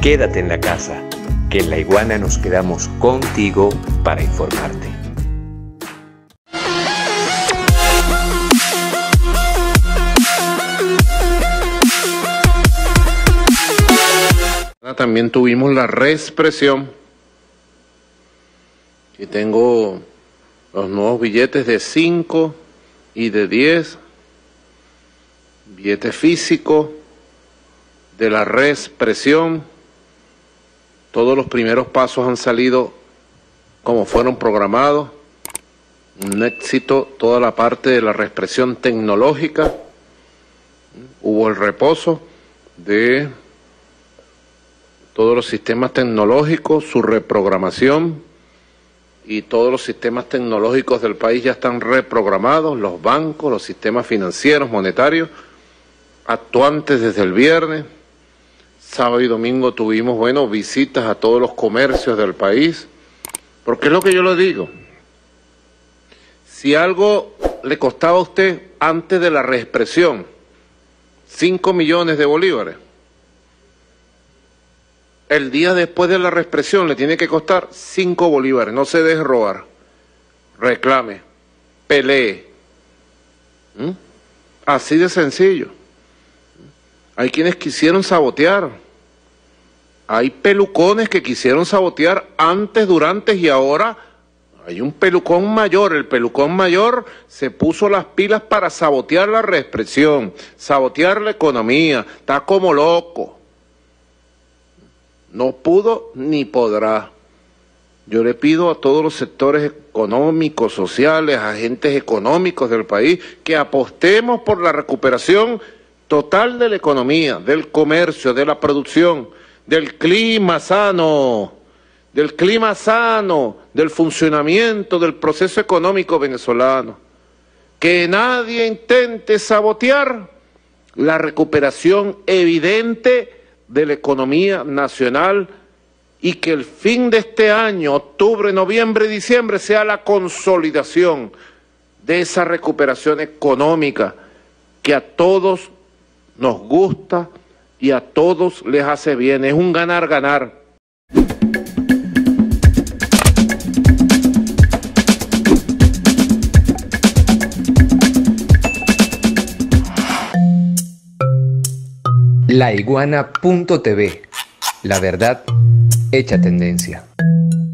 quédate en la casa, que en La Iguana nos quedamos contigo para informarte. También tuvimos la reexpresión y tengo los nuevos billetes de 5 y de 10, billete físico de la reexpresión. Todos los primeros pasos han salido como fueron programados, un éxito, toda la parte de la reexpresión tecnológica. Hubo el reposo de todos los sistemas tecnológicos, su reprogramación, y todos los sistemas tecnológicos del país ya están reprogramados, los bancos, los sistemas financieros, monetarios, actuantes desde el viernes. Sábado y domingo tuvimos, visitas a todos los comercios del país, porque es lo que yo le digo. Si algo le costaba a usted antes de la reexpresión, 5 millones de bolívares, el día después de la reexpresión le tiene que costar 5 bolívares. No se deje robar, reclame, pelee. Así de sencillo. Hay quienes quisieron sabotear, hay pelucones que quisieron sabotear antes, durante y ahora. Hay un pelucón mayor, el pelucón mayor se puso las pilas para sabotear la reexpresión, sabotear la economía, está como loco. No pudo ni podrá. Yo le pido a todos los sectores económicos, sociales, agentes económicos del país, que apostemos por la recuperación total de la economía, del comercio, de la producción, del clima sano, del funcionamiento del proceso económico venezolano. Que nadie intente sabotear la recuperación evidente de la economía nacional, y que el fin de este año, octubre, noviembre y diciembre, sea la consolidación de esa recuperación económica que a todos nos gusta y a todos les hace bien. Es un ganar-ganar. Laiguana.tv, la verdad hecha tendencia.